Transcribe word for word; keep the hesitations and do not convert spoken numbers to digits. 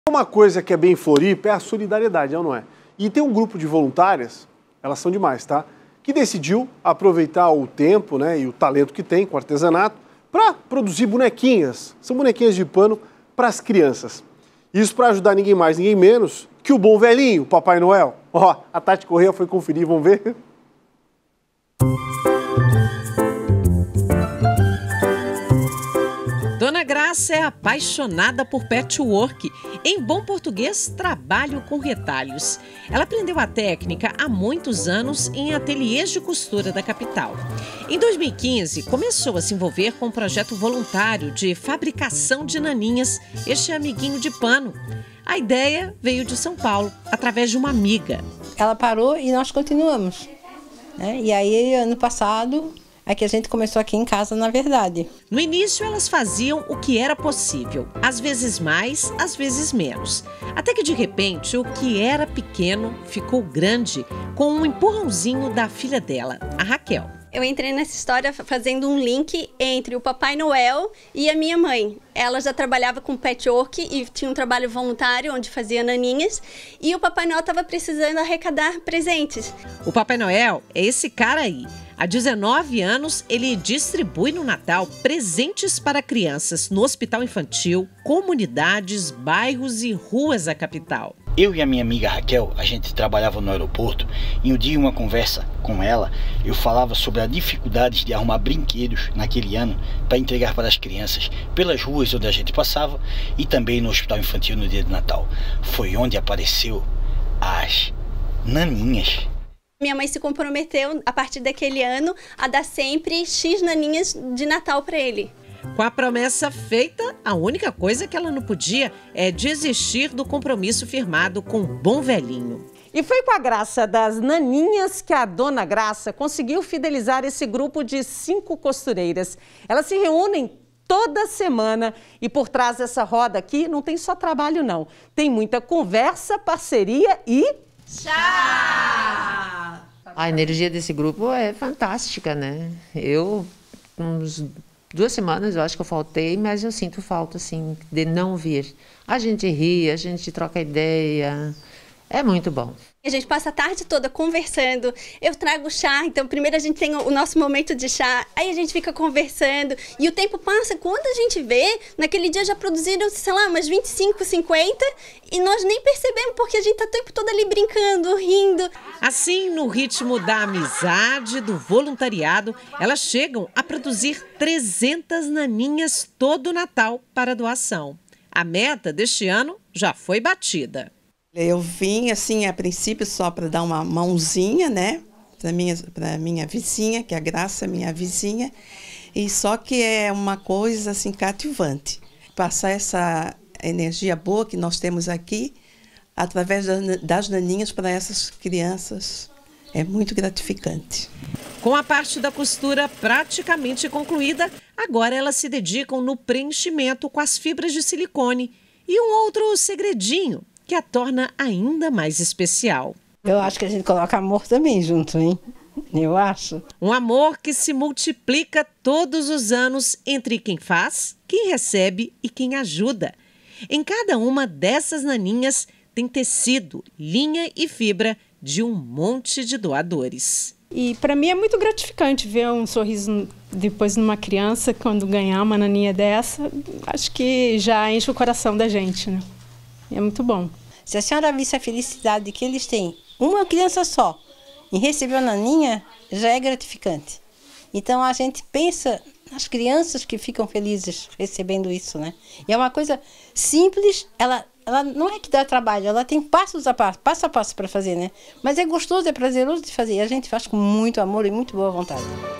Uma coisa que é bem Floripa é a solidariedade, não é? E tem um grupo de voluntárias, elas são demais, tá? Que decidiu aproveitar o tempo, né, e o talento que tem com artesanato para produzir bonequinhas. São bonequinhas de pano para as crianças. Isso para ajudar ninguém mais, ninguém menos que o bom velhinho, o Papai Noel. Ó, a Tati Correia foi conferir, vamos ver? Dona Graça é apaixonada por patchwork. Em bom português, trabalho com retalhos. Ela aprendeu a técnica há muitos anos em ateliês de costura da capital. Em dois mil e quinze, começou a se envolver com um projeto voluntário de fabricação de naninhas, este amiguinho de pano. A ideia veio de São Paulo, através de uma amiga. Ela parou e nós continuamos, né? E aí, ano passado, é que a gente começou aqui em casa, na verdade. No início, elas faziam o que era possível. Às vezes mais, às vezes menos. Até que, de repente, o que era pequeno ficou grande, com um empurrãozinho da filha dela, a Raquel. Eu entrei nessa história fazendo um link entre o Papai Noel e a minha mãe. Ela já trabalhava com patchwork e tinha um trabalho voluntário onde fazia naninhas. E o Papai Noel estava precisando arrecadar presentes. O Papai Noel é esse cara aí. Há dezenove anos, ele distribui no Natal presentes para crianças no hospital infantil, comunidades, bairros e ruas da capital. Eu e a minha amiga Raquel, a gente trabalhava no aeroporto e um dia em uma conversa com ela, eu falava sobre as dificuldades de arrumar brinquedos naquele ano para entregar para as crianças pelas ruas onde a gente passava e também no hospital infantil no dia de Natal. Foi onde apareceu as naninhas. Minha mãe se comprometeu, a partir daquele ano, a dar sempre X naninhas de Natal para ele. Com a promessa feita, a única coisa que ela não podia é desistir do compromisso firmado com o bom velhinho. E foi com a graça das naninhas que a Dona Graça conseguiu fidelizar esse grupo de cinco costureiras. Elas se reúnem toda semana e por trás dessa roda aqui não tem só trabalho não. Tem muita conversa, parceria e... Chá! A energia desse grupo é fantástica, né? Eu, uns duas semanas, eu acho que eu faltei, mas eu sinto falta, assim, de não vir. A gente ri, a gente troca ideia, é muito bom. A gente passa a tarde toda conversando, eu trago chá, então primeiro a gente tem o nosso momento de chá, aí a gente fica conversando e o tempo passa, quando a gente vê, naquele dia já produziram, sei lá, umas vinte e cinco, cinquenta e nós nem percebemos porque a gente tá o tempo todo ali brincando, rindo. Assim, no ritmo da amizade, do voluntariado, elas chegam a produzir trezentas naninhas todo Natal para doação. A meta deste ano já foi batida. Eu vim, assim, a princípio só para dar uma mãozinha, né, para minha, para minha vizinha, que é a Graça, minha vizinha, e só que é uma coisa, assim, cativante. Passar essa energia boa que nós temos aqui, através das naninhas para essas crianças, é muito gratificante. Com a parte da costura praticamente concluída, agora elas se dedicam no preenchimento com as fibras de silicone e um outro segredinho que a torna ainda mais especial. Eu acho que a gente coloca amor também junto, hein? Eu acho. Um amor que se multiplica todos os anos entre quem faz, quem recebe e quem ajuda. Em cada uma dessas naninhas tem tecido, linha e fibra de um monte de doadores. E para mim é muito gratificante ver um sorriso depois numa criança quando ganhar uma naninha dessa. Acho que já enche o coração da gente, né? É muito bom. Se a senhora visse a felicidade que eles têm, uma criança só, em receber uma naninha, já é gratificante. Então a gente pensa nas crianças que ficam felizes recebendo isso, né? E é uma coisa simples, ela, ela não é que dá trabalho, ela tem passos a passo, passo a passo para fazer, né? Mas é gostoso, é prazeroso de fazer, e a gente faz com muito amor e muito boa vontade.